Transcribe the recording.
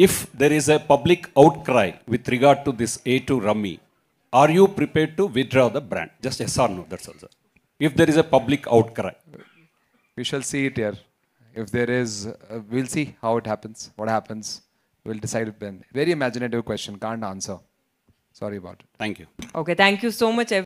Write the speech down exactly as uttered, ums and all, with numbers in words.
if there is a public outcry with regard to this A two Rummy, are you prepared to withdraw the brand? Just yes or no, that's all, sir. If there is a public outcry. We shall see it here. If there is, uh, we'll see how it happens, what happens. We'll decide it then. Very imaginative question, can't answer. Sorry about it. Thank you. Okay, thank you so much.